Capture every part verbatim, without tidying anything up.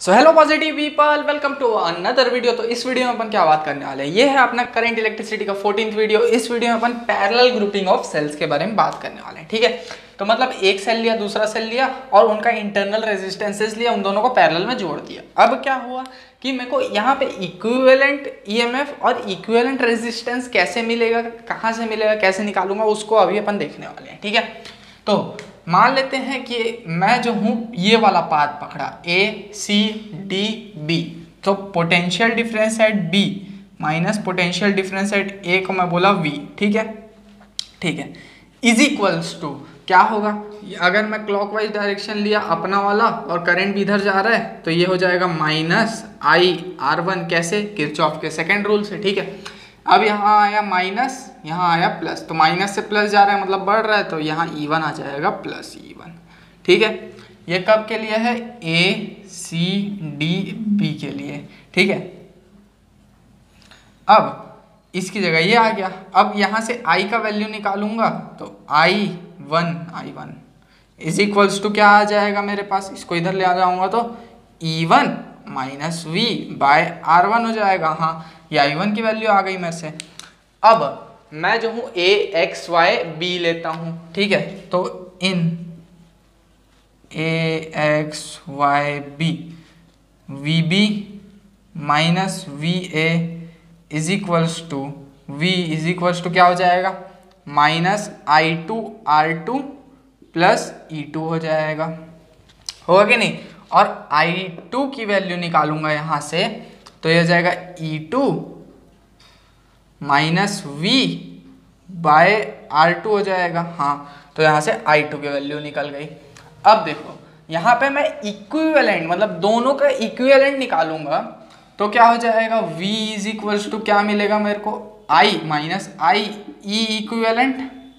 So hello positive people, welcome to another video. तो इस video में अपन क्या बात करने वाले हैं, ये है अपना करंट इलेक्ट्रिसिटी का फोर्टीन्थ वीडियो। इस वीडियो में अपन पैरेलल ग्रुपिंग ऑफ सेल्स के बारे में बात करने वाले हैं। ठीक है, तो मतलब एक सेल लिया, दूसरा सेल लिया और उनका इंटरनल रेजिस्टेंसेस लिया, उन दोनों को पैरेलल में जोड़ दिया। अब क्या हुआ कि मेरे को यहाँ पे इक्विवेलेंट ईएमएफ और इक्विवेलेंट रेजिस्टेंस कैसे मिलेगा, कहाँ से मिलेगा, कैसे निकालूंगा, उसको अभी अपन देखने वाले हैं। ठीक है, तो मान लेते हैं कि मैं जो हूं ये वाला पाथ पकड़ा ए सी डी बी, तो potential difference at B minus potential difference at A को मैं बोला वी। ठीक है, ठीक है, इज इक्वल्स टू क्या होगा, अगर मैं क्लॉकवाइज डायरेक्शन लिया अपना वाला और करंट भी इधर जा रहा है तो ये हो जाएगा माइनस आई आर वन, कैसे, किरचॉफ के सेकेंड रूल से। ठीक है, अब यहाँ आया माइनस, यहाँ आया प्लस, तो माइनस से प्लस जा रहा है मतलब बढ़ रहा है, तो यहाँ ई वन आ जाएगा प्लस ई वन। ठीक है, ये कब के लिए है, ए सी डी बी के लिए। ठीक है, अब इसकी जगह ये आ गया। अब यहाँ से आई का वैल्यू निकालूंगा तो I one I one is equals to क्या आ जाएगा मेरे पास, इसको इधर ले आ जाऊंगा तो E one minus V by R one हो जाएगा। हाँ, ये आई वन की वैल्यू आ गई मेरे से। अब मैं जो हूँ ए एक्स वाई बी लेता हूँ। ठीक है, तो in A X Y B V B minus V A is equals to V is equals to क्या हो जाएगा, minus I two R two plus E two हो जाएगा, होगा कि नहीं। और आई टू की वैल्यू निकालूंगा यहाँ से तो ये हो जाएगा E two minus V by R two हो जाएगा। हाँ, तो यहाँ से आई टू की वैल्यू निकल गई। अब देखो यहाँ पे मैं इक्विवेलेंट मतलब दोनों का इक्विवेलेंट निकालूंगा तो क्या हो जाएगा, v इज इक्वल्स टू क्या मिलेगा मेरे को, i minus I E equivalent,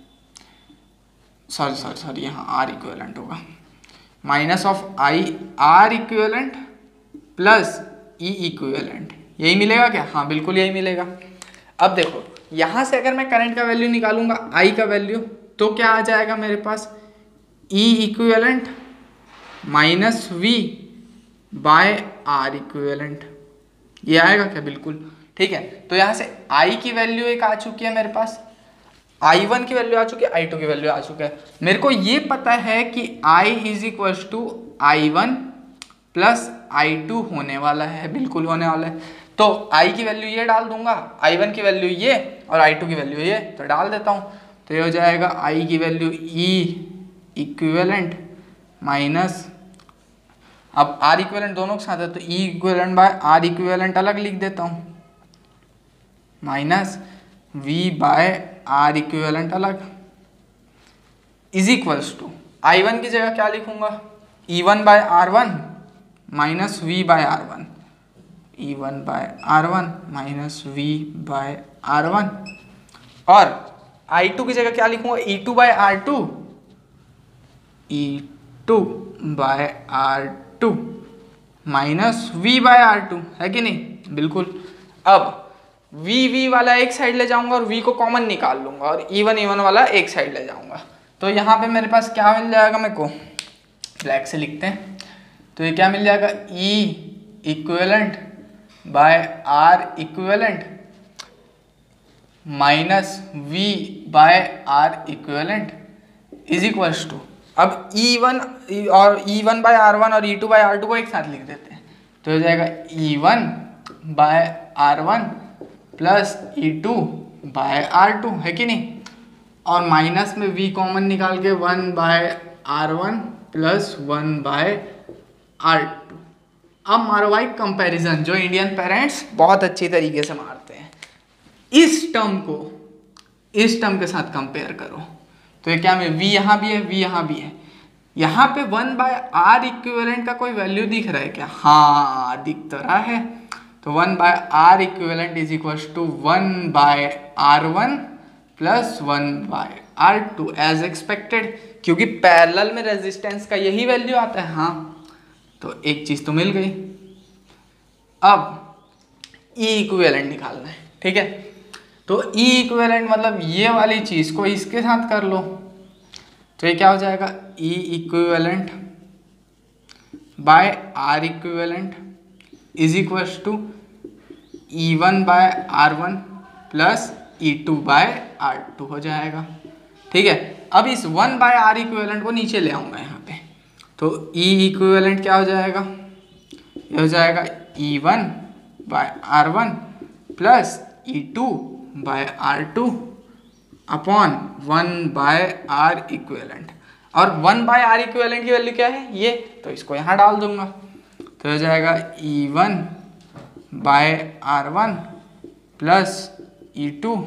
sorry sorry sorry यहाँ r इक्विवेलेंट होगा, minus of I R equivalent plus E equivalent, यही मिलेगा क्या, हाँ बिल्कुल यही मिलेगा। अब देखो यहाँ से अगर मैं करंट का वैल्यू निकालूंगा I का वैल्यू तो क्या आ जाएगा मेरे पास, E equivalent minus V by R equivalent, ये आएगा क्या, बिल्कुल। ठीक है, तो यहाँ से I की वैल्यू एक आ चुकी है मेरे पास, आई वन की वैल्यू आ चुकी है, आई टू की वैल्यू आ चुकी है। मेरे को ये पता है कि I is equals to I one plus I two होने वाला है, बिल्कुल होने वाला है। तो I की वैल्यू ये डाल दूंगा, आई वन की वैल्यू ये और आई टू की वैल्यू ये, तो डाल देता हूँ। तो ये हो जाएगा I की वैल्यू E इक्विवेलेंट माइनस, अब R इक्विवेलेंट दोनों के साथ है तो E equivalent by R equivalent अलग लिख देता हूँ, minus V by R equivalent अलग is equals to I one की जगह क्या लिखूंगा, E one by R one minus V by R one, E one by R one minus V by R one, और आई टू की जगह क्या लिखूंगा, E two by R two, E two by R two minus V by R two, है कि नहीं, बिल्कुल। अब v v वाला एक साइड ले जाऊंगा और v को कॉमन निकाल लूंगा और e वन e वन वाला एक साइड ले जाऊंगा, तो यहाँ पे मेरे पास क्या मिल जाएगा, मेरे को ब्लैक से लिखते हैं, तो ये क्या मिल जाएगा, e equivalent by r equivalent minus v by r equivalent is equals to, अब e वन और e one by R one और e two by R two को एक साथ लिख देते हैं, तो हो जाएगा e one by R one plus E two by R two, है कि नहीं, और माइनस में v कॉमन निकाल के one by R one plus one by R two. अब मारो भाई कंपैरिजन, जो इंडियन पेरेंट्स बहुत अच्छी तरीके से मारते हैं, इस टर्म को इस टर्म के साथ कंपेयर करो तो ये क्या में v यहाँ भी है, v यहाँ भी है, यहाँ पे वन बाय आर इक्विवेलेंट का कोई वैल्यू दिख रहा है क्या, हाँ दिख तो रहा है, तो one by R equivalent is equals to one by R one plus one by R two as expected, क्योंकि पैरेलल में रेजिस्टेंस का यही वैल्यू आता है। हाँ, तो एक चीज तो मिल गई। अब E इक्विवेलेंट निकालना है, ठीक है, तो E इक्विवेलेंट मतलब ये वाली चीज को इसके साथ कर लो, तो ये क्या हो जाएगा, E equivalent by R equivalent is equals to E one by R one plus E two by R two हो जाएगा। ठीक है, अब इस वन बाय आर इक्विवेलेंट को नीचे ले आऊँगा यहाँ पे, तो ई इक्विवेलेंट क्या हो जाएगा, ये हो जाएगा E one by R one plus E two by R two upon one by R equivalent. और वन बाय आर इक्विवेलेंट की वैल्यू क्या है, ये, तो इसको यहाँ डाल दूंगा, तो हो जाएगा E one by R one plus E two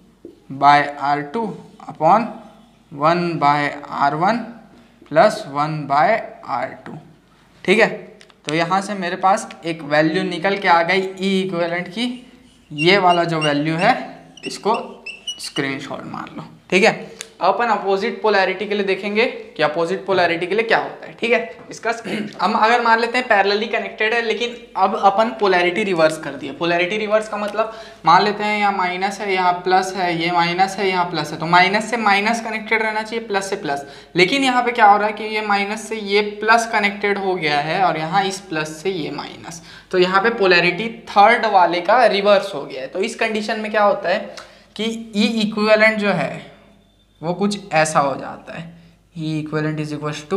by R two upon one by R one plus one by R two. ठीक है, तो यहाँ से मेरे पास एक वैल्यू निकल के आ गई ई इक्विवेलेंट की। ये वाला जो वैल्यू है इसको स्क्रीनशॉट मार लो। ठीक है, अब अपन अपोजिट पोलैरिटी के लिए देखेंगे कि अपोजिट पोलैरिटी के लिए क्या होता है। ठीक है, इसका हम अगर मान लेते हैं पैरेलली कनेक्टेड है, लेकिन अब अपन पोलैरिटी रिवर्स कर दिया। पोलैरिटी रिवर्स का मतलब मान लेते हैं यहाँ माइनस है, यहाँ प्लस है, ये माइनस है, यहाँ प्लस है, तो माइनस से माइनस कनेक्टेड रहना चाहिए, प्लस से प्लस। लेकिन यहाँ पे क्या हो रहा है कि ये माइनस से ये प्लस कनेक्टेड हो गया है और यहाँ इस प्लस से ये माइनस, तो यहाँ पे पोलैरिटी थर्ड वाले का रिवर्स हो गया है। तो इस कंडीशन में क्या होता है कि ई इक्विवेलेंट जो है वो कुछ ऐसा हो जाता है, E equivalent is equal to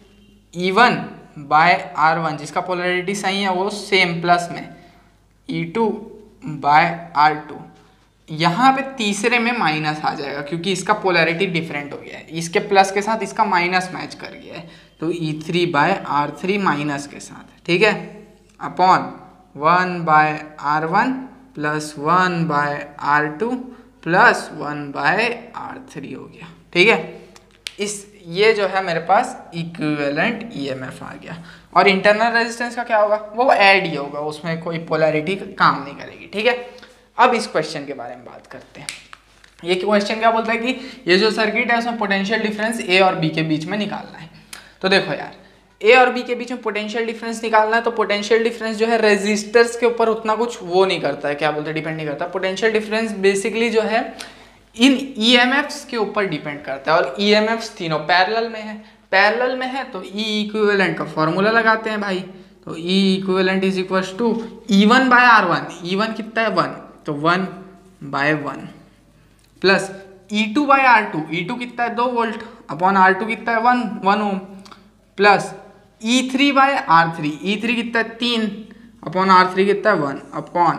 E one by R one, जिसका पोलैरिटी सही है वो सेम प्लस में, E two by R two. यहाँ पे तीसरे में माइनस आ जाएगा क्योंकि इसका पोलैरिटी डिफरेंट हो गया है, इसके प्लस के साथ इसका माइनस मैच कर गया है, तो E three by R three minus के साथ। ठीक है, upon one by R one plus one by R two plus one by R three हो गया। ठीक है, इस ये जो है मेरे पास इक्विवेलेंट ईएमएफ आ गया। और इंटरनल रेजिस्टेंस का क्या होगा, वो ऐड ही होगा, उसमें कोई पोलैरिटी काम नहीं करेगी। ठीक है, अब इस क्वेश्चन के बारे में बात करते हैं। ये क्वेश्चन क्या बोलता है कि ये जो सर्किट है उसमें पोटेंशियल डिफरेंस ए और बी के बीच में निकालना है। तो देखो यार, ए और बी के बीच में पोटेंशियल डिफरेंस निकालना है, तो पोटेंशियल डिफरेंस जो है रेजिस्टर्स के ऊपर उतना कुछ वो नहीं करता है, क्या बोलते हैं, डिपेंड नहीं करता। पोटेंशियल डिफरेंस बेसिकली जो है इन ईएमएफ्स के ऊपर डिपेंड करता है, और ईएमएफ्स तीनों पैरेलल में है। पैरेलल में है तो ई इक्विवेलेंट का फॉर्मूला लगाते हैं भाई, तो E equivalent is equal to E one by R one, E one कितना है वन, तो one by one plus E two by R two, E two कितना है दो वोल्ट अपॉन आर टू कितना है one one ohm plus E three by R three, E three कितना है तीन अपॉन आर थ्री कितना है one upon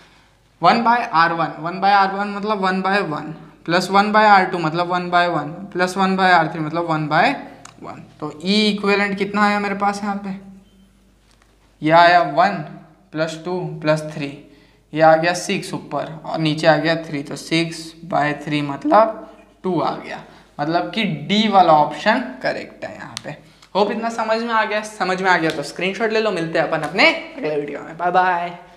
one by R one, one by R one मतलब one by one plus one by R two मतलब one by one plus one by R three मतलब one by one. तो E equivalent कितना आया मेरे पास यहाँ पे, यह आया one plus two plus three, ये आ गया सिक्स ऊपर और नीचे आ गया थ्री, तो सिक्स बाय थ्री मतलब टू आ गया, मतलब कि डी वाला ऑप्शन करेक्ट है यहाँ पे। होप इतना समझ में आ गया, समझ में आ गया तो स्क्रीनशॉट ले लो। मिलते हैं अपन अपने अगले वीडियो में, बाय बाय।